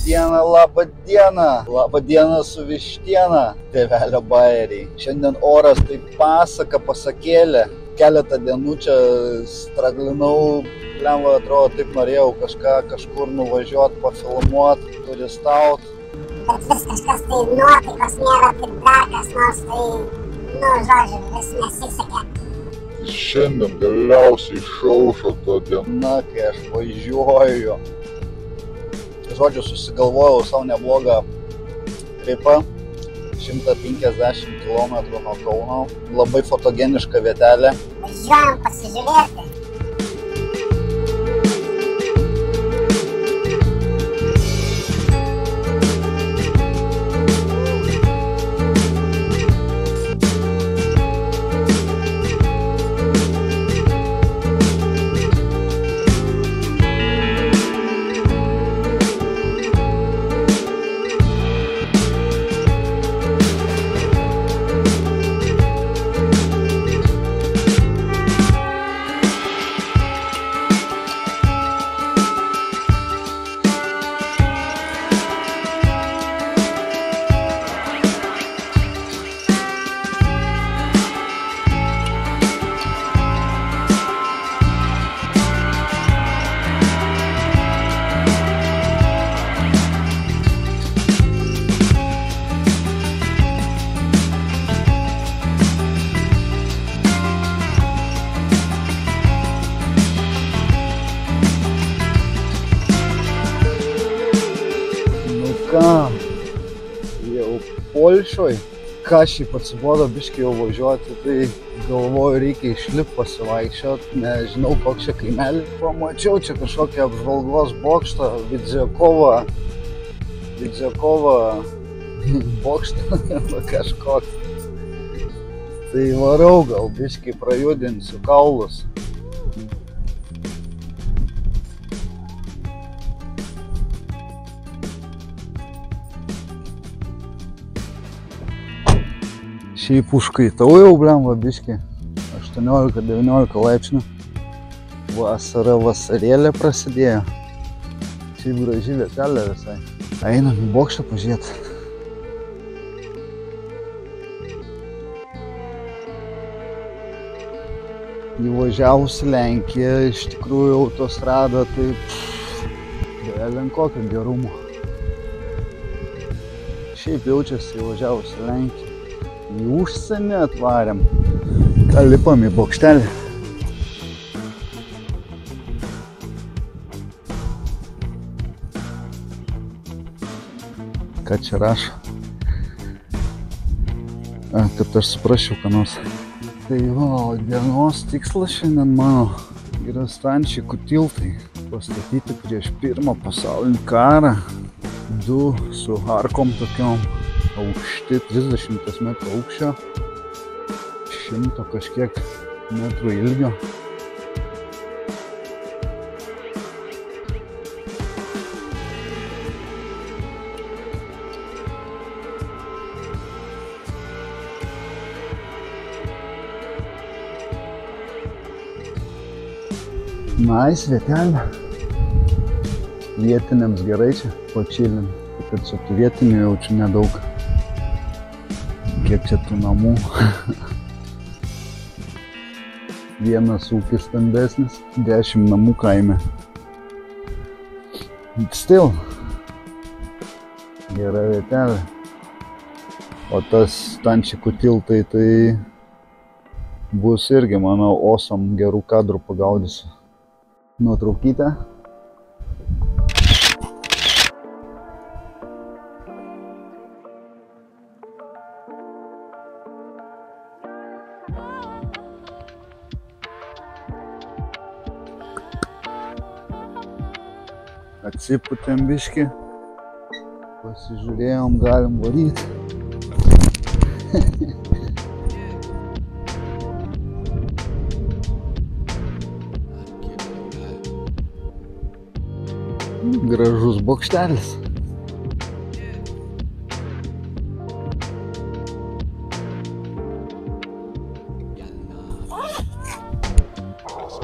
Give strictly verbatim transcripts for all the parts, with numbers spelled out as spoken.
diena, laba diena. Laba diena su vištiena, tėvelio bairiai. Šiandien oras tai pasaka pasakėlė. Keletą dienų čia straglinau, lemva atrodo, taip norėjau kažką kažkur nuvažiuot, pafilmuot, turistaut. Bet vis kažkas tai nuotaikos nėra, taip dar kas nors, tai, nu, žodžiu, vis nesisekė. Šiandien galiausiai išaušo ta diena, kai aš važiuoju. Žodžiu, susigalvojau savo neblogą tripą, šimtą penkiasdešimt kilometrų nuo Kauno, labai fotogeniška vietelė. Važiuojam pasižiūrėti. Ką, jau Polšoj, ką šiaip atsibodo biškai jau važiuoti, tai galvoju reikia išlip pasivaikščiot, nežinau koks čia kaimelį. Pamačiau čia kažkokią apžvalgos bokštą, Vidziakovo, Vidziakovo bokštą kažkoks. Tai varau gal biškai prajudinsiu kaulus. Šiaip užkaitau jau, blemba, biški, aštuoniolika devyniolika laipsnių. Vasara vasarėlė prasidėjo. Šiaip graži vietelė visai. Einam į bokštą pažiūrėti. Įvažiavus į Lenkiją, iš tikrųjų autostrada, tai belin kokio gerumo. Šiaip jaučiasi įvažiavus į Lenkiją. Į užsienį atvarėm. Ką lipam į bokštelį. Ką čia rašo? A, kad aš suprasčiau, ką nors. Tai va, dienos tikslas šiandien mano yra Stančikų tiltai. Pastatyti prieš pirmą pasaulinį karą. Du su arkom tokiom. Aukšti, trisdešimt metrų aukščio, šimto kažkiek metrų ilgio. Nice vietelė. Vietiniams gerai čia pačilint, kad čia tų vietinių jaučiu nedaug. Kiek čia tų namų. Vienas ūkis stambesnis, dešimt namų kaime. Still. Gera vietelė. O tas Stančikų tiltai tai bus irgi, manau, awesome, gerų kadrų pagaudysiu. Nuotraukytę. Atsipūtėm biškį, pasižiūrėjom, galim varyti. Gražus bokštelis.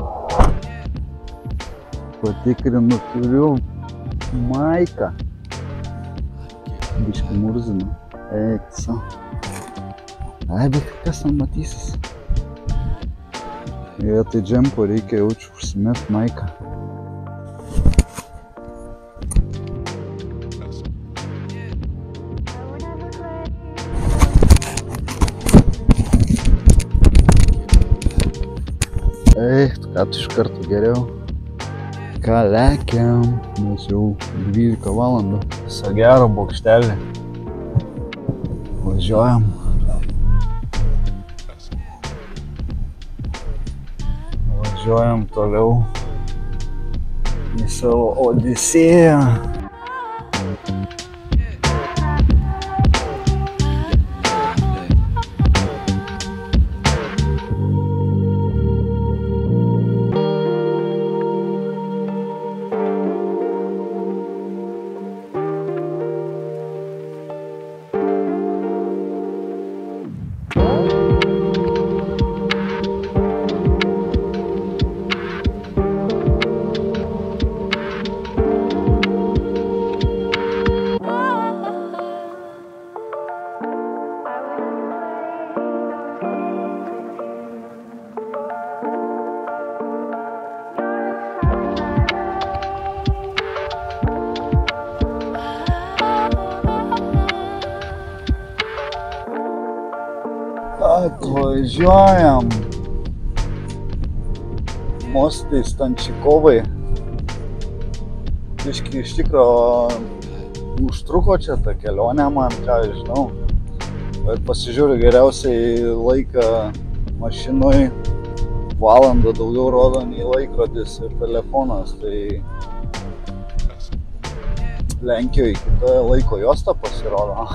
Patikrinu, turiu maiką. Biškai murzina. Eik, sau. Ai, bet kas ten matysis? Vietoj džempo reikia jaučiu užsimest maiką. Eik, ką tu iš karto geriau? Ką lekiam, mes jau dvylika valandų. Visą gerą bokštelį. Važiuojam. Važiuojam toliau į savo odisėją. Atvažiuojam. Mostai Stančikovai. Biškį iš tikro užtruko čia ta kelionė man, ką žinau. Bet pasižiūriu geriausiai laiką mašinoj. Valandą daugiau rodo nei laikrodis ir telefonas. Tai Lenkijoje kita laiko juosta pasirodo.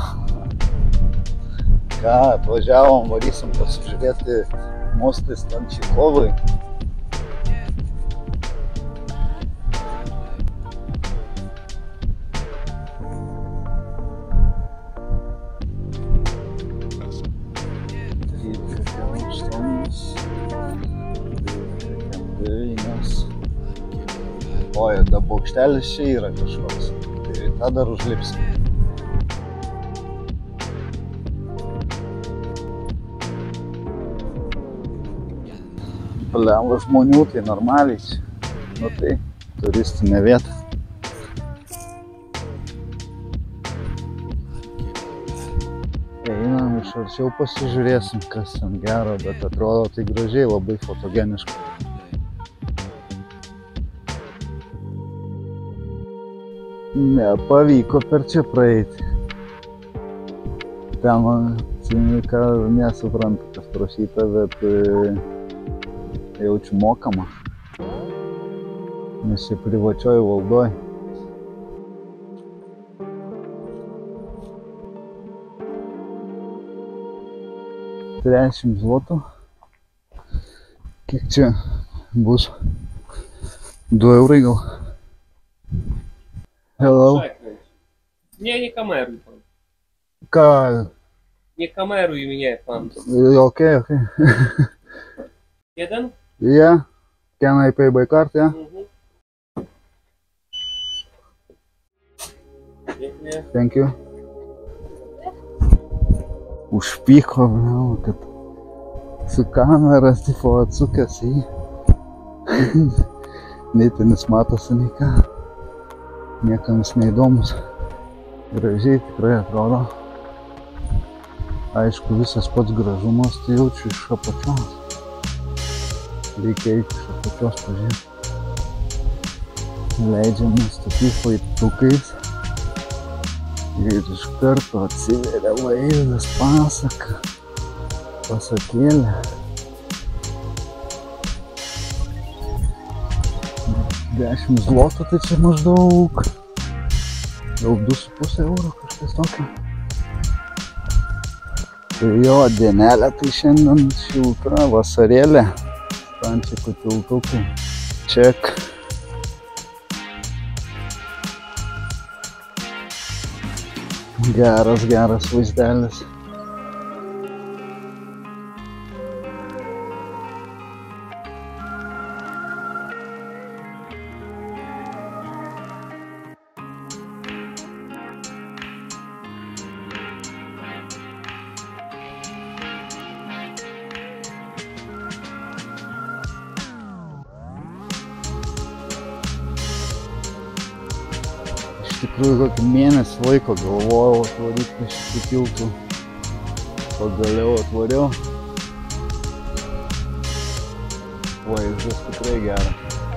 Ką, atvažiavom, varysim pasižiūrėti Mostai Stančikovai. Oi, da bokštelis čia yra kažkoks. Tai tą dar užlipsim. Lemva žmonių, tai normaliai čia. Nu tai, turistinė vieta. Einam iš arčiau pasižiūrėsim, kas ten gero, bet atrodo tai gražiai, labai fotogeniška. Nepavyko per čia praeiti. Ten, ką nesuprantu, kas prašyta, bet jaučiu mokama. Nes čia privačioj valdoj. trisdešimt zlotų. Kiek čia bus? du eurai gal. Hello. Не, не камеру, пан. Ка... Не камеру у меня, пан. Окей, окей. Jeden? Yeah. Can I pay by card, yeah? Mhm. Dziękuję. Thank you. Užpyko, blau, kad su kamera tipo atsukęs į jį. Nei ten jis matosi, nei ką. Niekam jis neįdomus. Gražiai tikrai atrodo. Aišku, visas pats gražumas tai jaučiu iš apačios. Reikia eiti iš apačios pažiūrėti. Leidžiamės tokiais laiptukais. Ir iš karto atsiveria vaizdas, pasaka, pasakėlė. dešimt zlotų, tai čia maždaug jau du su puse euro, kažkas tokio. Tai jo, dienelė tai šiandien šilta, vasarėlė. Stančikų tiltukai. Ček. Geras, geras vaizdelis. tikrųjų kokį mėnesį laiko galvojau atvaryti prie šitų tiltų. Pagaliau atvariau. Vaizdas tikrai geras.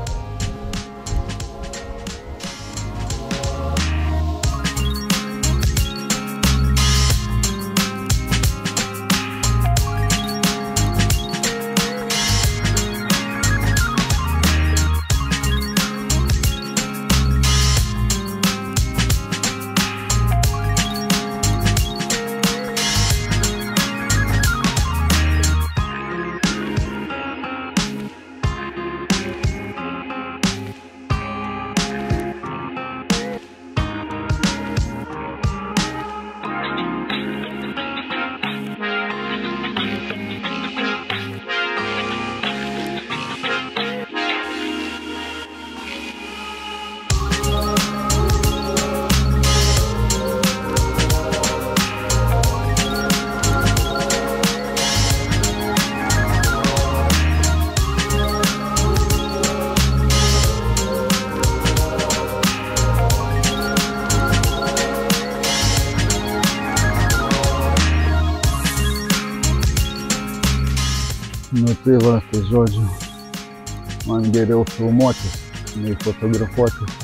Nu tai va, tai žodžiu, man geriau filmuotis, nei fotografuotis.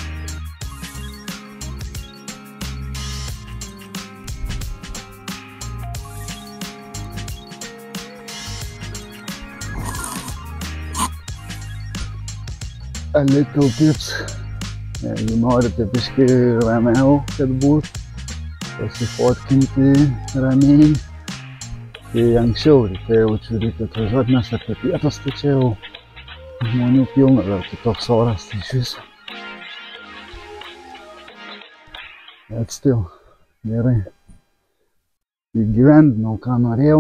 A little tips, jeigu norite biškį ramiau, kad būt, pasifotkinti ramiai. Tai anksčiau ryte jaučiu, reikia atvažiuoti, nes apie pietas, tai čia jau žmonių pilna, dar kitoks oras, tai iš viso. Bet still, gerai. Įgyvendinau, ką norėjau.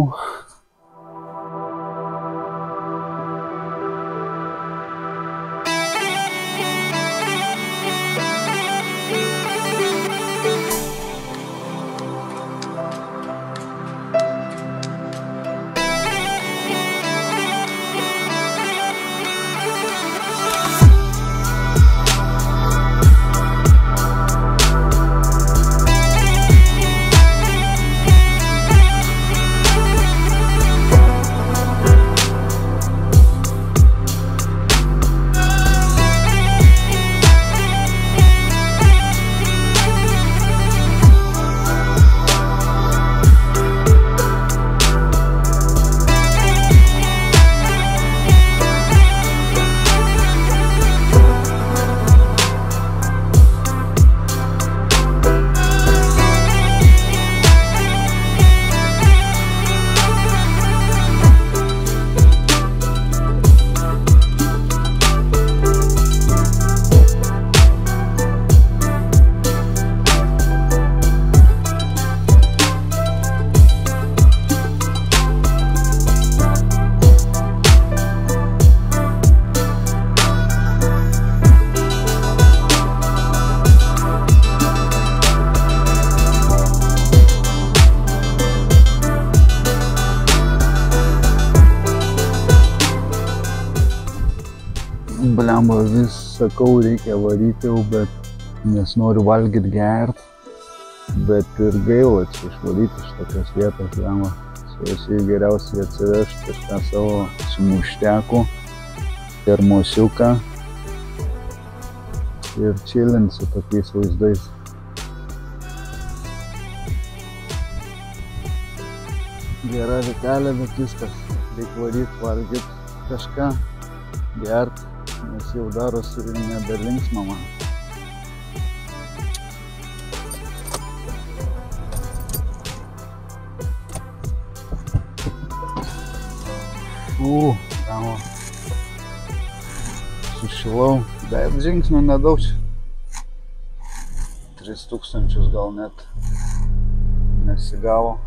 Blemba, vis sakau, reikia varyti jau, bet nes noriu valgyti gert, bet ir gaila čia išvaryti iš tokios vietos, blemba. Čia geriausiai atsivežti kažką savo sumuštekų, termosiuką ir chillint su tokiais vaizdais. Gera vietelė, bet viskas, reikia varyti, valgyti kažką, gert. Nes jau darosi nebelinksma man. U, bravo. Sušilau, bet žingsnių nedaug čia. Tris tūkstančius gal net nesigavo.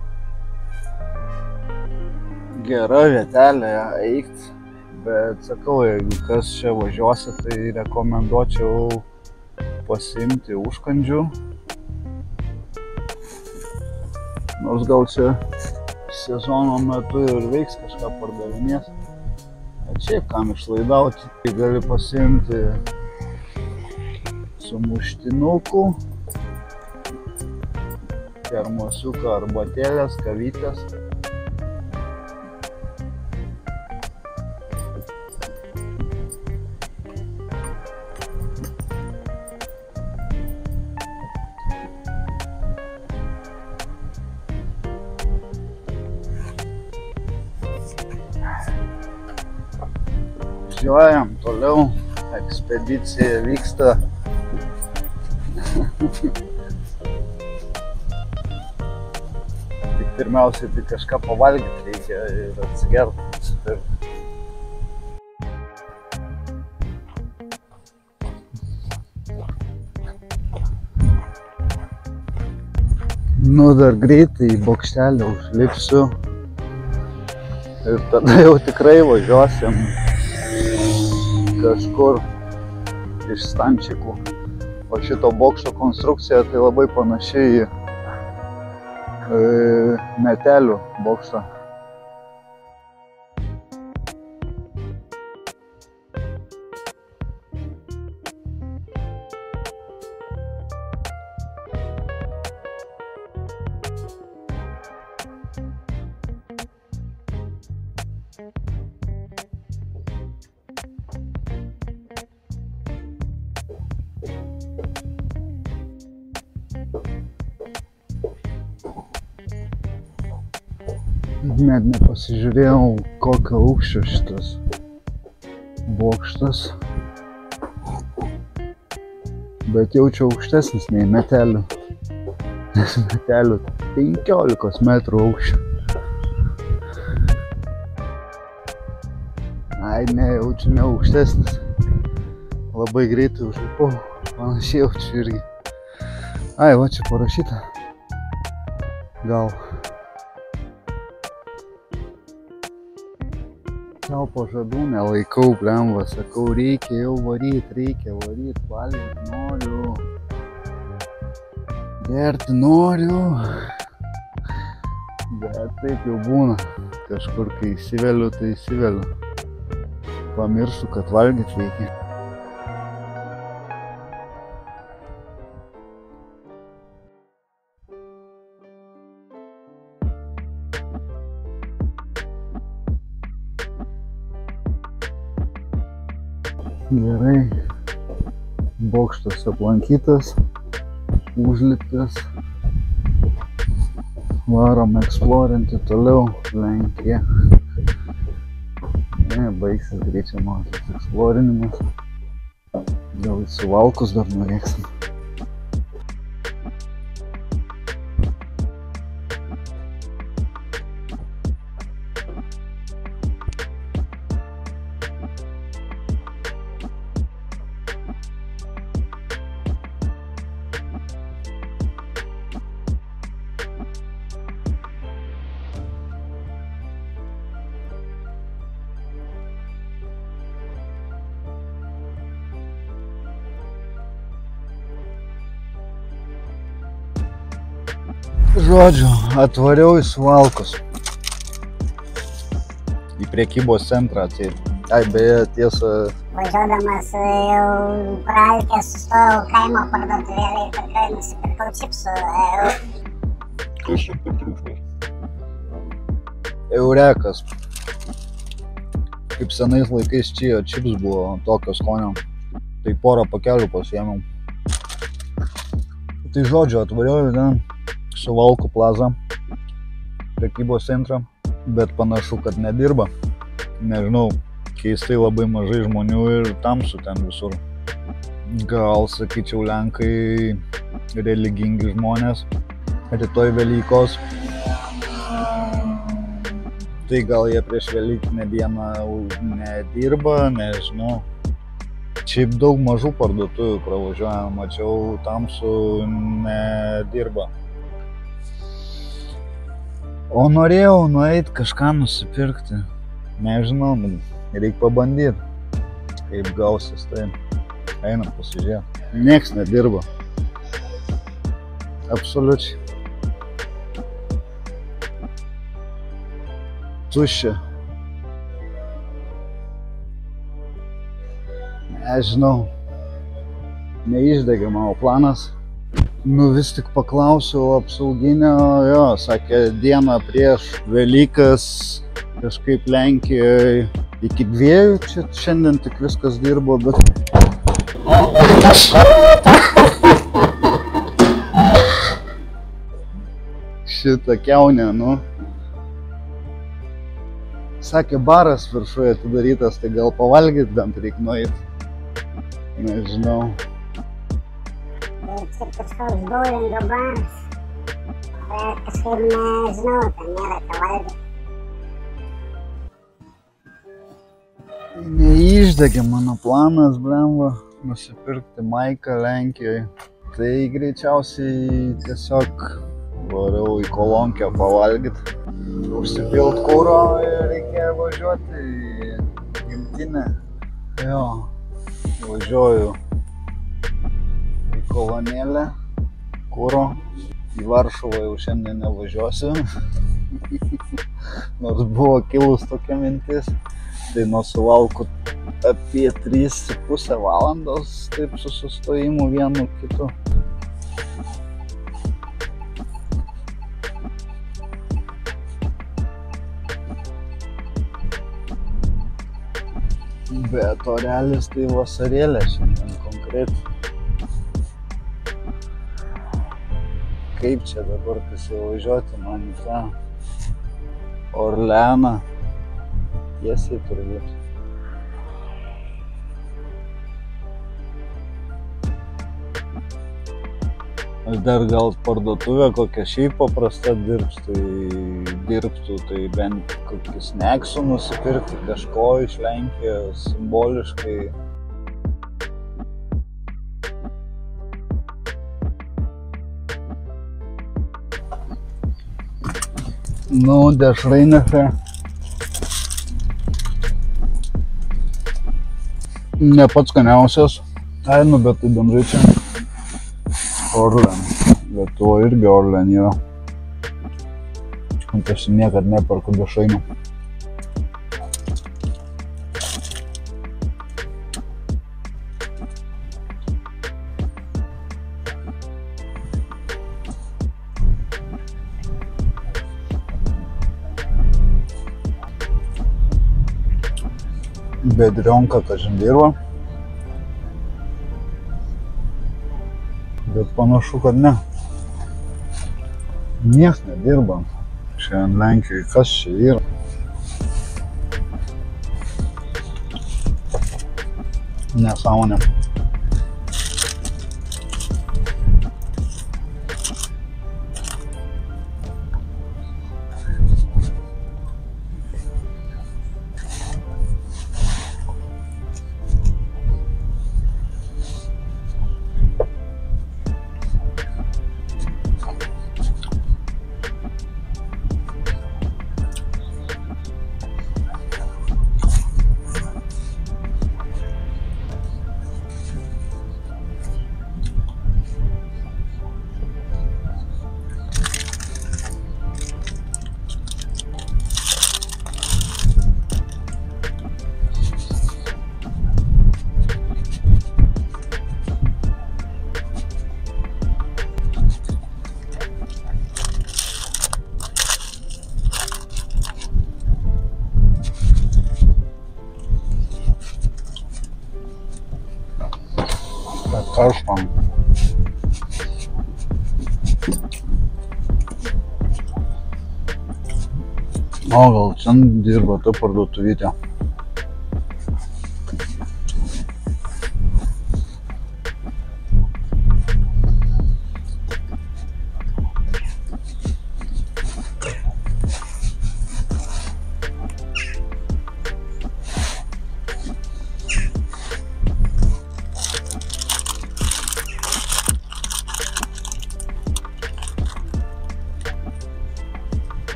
Gera vietelė eikti. Bet sakau, jeigu kas čia važiuosi, tai rekomenduočiau pasiimti užkandžių. Nors gal čia sezono metu ir veiks kažką pardavinės. Bet šiaip kam išlaidauti, tai gali pasiimti sumuštinukų, termosiuką, arbatėlės, kavytės. Važiuojam toliau, ekspedicija vyksta. Tik pirmiausiai tai kažką pavalgyti reikia ir atsigerti, nusipirkti. Nu, dar greitai į bokštelį užlipsiu ir tada jau tikrai važiuosim kažkur iš Stančikų. O šito bokšto konstrukcija tai labai panaši į e, Metelių bokštą. Net nepasižiūrėjau, kokio aukščio šitas bokštas, bet jaučiu aukštesnis nei Metelių, nes Metelių penkiolikos metrų aukščio. Ai, ne, jaučiu ne aukštesnis, labai greitai užlipau, panašiai jaučiu irgi. Ai, va čia parašyta, gal. Sau pažadų nelaikau, blemba, sakau, reikia jau varyt, reikia varyt, valgyt noriu, gerti noriu, bet taip jau būna, kažkur kai įsiveliu, tai įsiveliu, pamirštu, kad valgyt reikia. Gerai, bokštas aplankytas, užliptas, varom eksplorinti toliau Lenkiją. Ne, baigsis greičiausias eksplorinimas, gal į Suvalkus dar norėksim. Žodžiu, atvariau į Suvalkus, į prekybos centrą atseit. Ai, beje, tiesa... Važiuodamas jau praeitę sustojau kaimo parduotuvėlę ir tikrai nusipirkau čipsų. Kas čia per triukšmas? Eurekas. Kaip senais laikais čia čips buvo tokio skonio, tai porą pakelių pasiėmiau. Tai žodžiu, atvariau į ten Suvalkų plazą, prekybos centrą, bet panašu, kad nedirba. Nežinau, keistai labai mažai žmonių ir tamsu ten visur. Gal, sakyčiau, Lenkai religingi žmonės, rytoj Velykos. Tai gal jie prieš Velykinę dieną nedirba, nežinau. Šiaip daug mažų parduotuvių pravažiuojam, mačiau, tamsu nedirba. O norėjau nueit kažką nusipirkti. Nežinau, reikia pabandyti, kaip gausis, tai einam pasižiūrėti. Nieks nedirba. Absoliučiai. Tuščia. Nežinau. neišdegė mano planas. Nu vis tik paklausiau apsauginio, jo, sakė, dieną prieš Velykas kažkaip Lenkijoje iki dviejų, čia šiandien tik viskas dirbo, bet... Šitą kiaunę, nu. Sakė, baras viršuje atidarytas, tai gal pavalgyt bent reik nueit. Nežinau. Čia kažkoks bowlingo baras, bet kažkaip nežinau, ten nėra ką valgyti. Neišdegė mano planas, blemba, nusipirkti Maiką Lenkijoje. Tai greičiausiai tiesiog variau į kolonkę pavalgyti, užsipilt kuro ir reikėjo važiuoti į gimtinę. Jo, važiuoju į kolonėlę, kuro, į Varšuvą jau šiandien nevažiuosiu, nors buvo kilus tokia mintis, tai nuo Suvalkų apie trys su puse valandos, taip su sustojimu vienu kitu. Bet orelis tai vasarėlė šiandien konkrečiai. Kaip čia dabar pasivažiuoti man į tą Orleaną? Tiesiai turbūt. Aš dar gal parduotuvę kokią šiaip paprastą dirbs, tai dirbtų, tai bent kokį sneksų nusipirkti, kažko iš Lenkijos simboliškai. Nu, dešrainėse ne pats skaniausias, ai, nu, bet tai bendrai čia Orlen, Lietuva irgi Orlen yra. Aš niekad neperku dešrainių. Bedrionka kažin dirba, bet panašu, kad ne. Nieks nedirba. Šiandien Lenkijoje kas čia yra? Nesąmonė. Karštą. O, gal čia dirba ta parduotuvytė.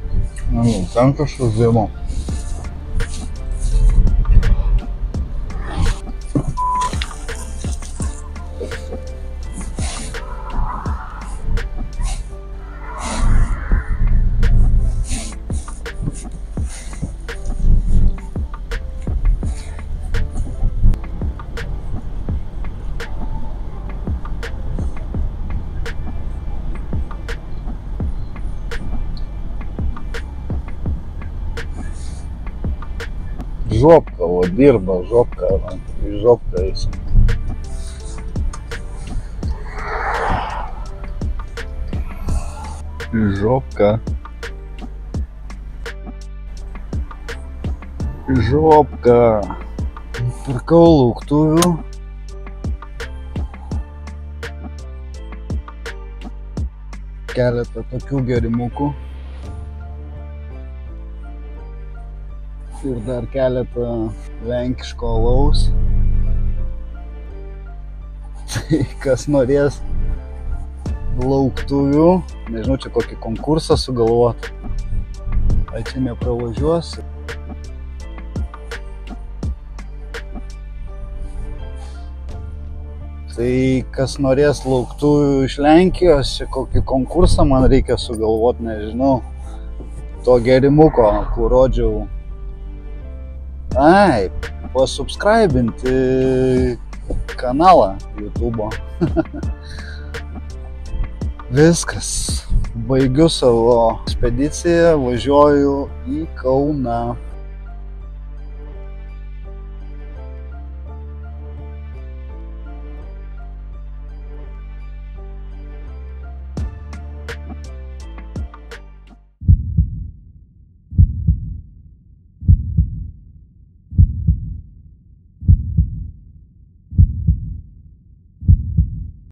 Ten kažkas dirbo. Žopka, o dirba Žopka, į Žopką eisim. Į Žopką. Į Žopką. Pirkau lauktuvių. Keletą tokių gerimukų. Ir dar keletą lenkiško alaus. Tai kas norės lauktuvių, nežinau, čia kokį konkursą sugalvot. Ai čia nepravažiuos. Tai kas norės lauktuvių iš Lenkijos, čia kokį konkursą man reikia sugalvot, nežinau. To gerimuko, kur rodžiau. Ai, pasubscribinti kanalą YouTube'o. Viskas. Baigiu savo ekspediciją, važiuoju į Kauną.